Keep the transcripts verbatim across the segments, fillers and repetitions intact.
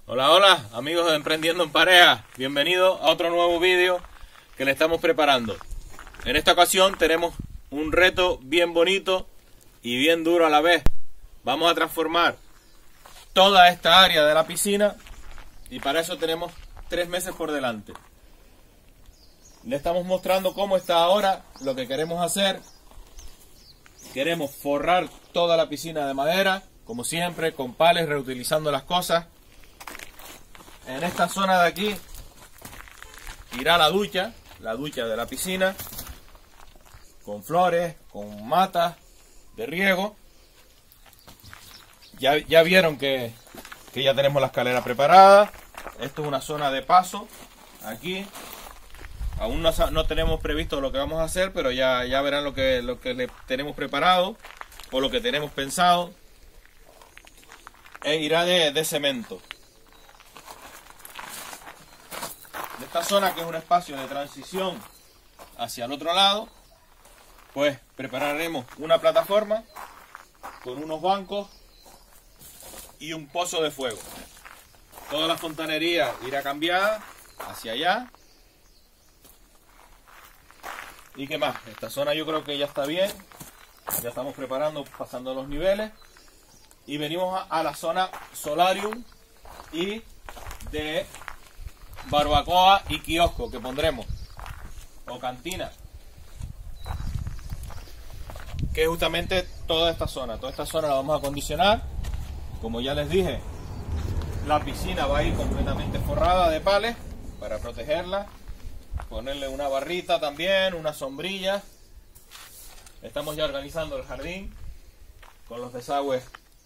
Hola, hola, amigos de Emprendiendo en Pareja. Bienvenidos a otro nuevo vídeo que le estamos preparando. En esta ocasión tenemos un reto bien bonito y bien duro a la vez. Vamos a transformar toda esta área de la piscina y para eso tenemos tres meses por delante. Le estamos mostrando cómo está ahora, lo que queremos hacer. Queremos forrar toda la piscina de madera, como siempre, con pales, reutilizando las cosas. En esta zona de aquí irá la ducha, la ducha de la piscina, con flores, con matas de riego. Ya, ya vieron que, que ya tenemos la escalera preparada. Esto es una zona de paso, aquí. Aún no, no tenemos previsto lo que vamos a hacer, pero ya, ya verán lo que, lo que le tenemos preparado, o lo que tenemos pensado. E irá de, de cemento. De esta zona, que es un espacio de transición hacia el otro lado, pues prepararemos una plataforma con unos bancos y un pozo de fuego. Toda la fontanería irá cambiada hacia allá. ¿Y qué más? Esta zona yo creo que ya está bien. Ya estamos preparando, pasando los niveles. Y venimos a, a la zona solarium y de barbacoa y kiosco que pondremos, o cantina, que es justamente toda esta zona. Toda esta zona la vamos a acondicionar. Como ya les dije, la piscina va a ir completamente forrada de pales para protegerla. Ponerle una barrita también, una sombrilla. Estamos ya organizando el jardín con los desagües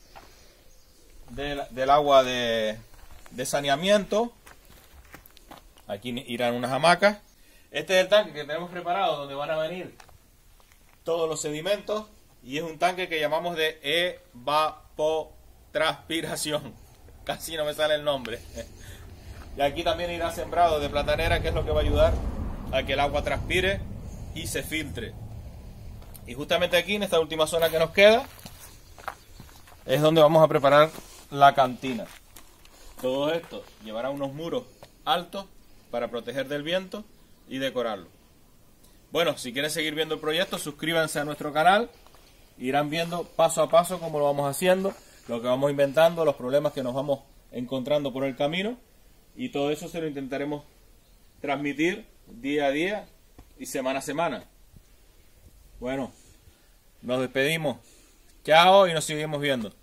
del, del agua de, de saneamiento. Aquí irán unas hamacas. Este es el tanque que tenemos preparado, donde van a venir todos los sedimentos. Y es un tanque que llamamos de evapotranspiración. Casi no me sale el nombre. Y aquí también irá sembrado de platanera, que es lo que va a ayudar a que el agua transpire y se filtre. Y justamente aquí, en esta última zona que nos queda, es donde vamos a preparar la cantina. Todo esto llevará unos muros altos para proteger del viento y decorarlo. Bueno, si quieren seguir viendo el proyecto, suscríbanse a nuestro canal. Irán viendo paso a paso cómo lo vamos haciendo, lo que vamos inventando, los problemas que nos vamos encontrando por el camino. Y todo eso se lo intentaremos transmitir día a día y semana a semana. Bueno, nos despedimos. Chao y nos seguimos viendo.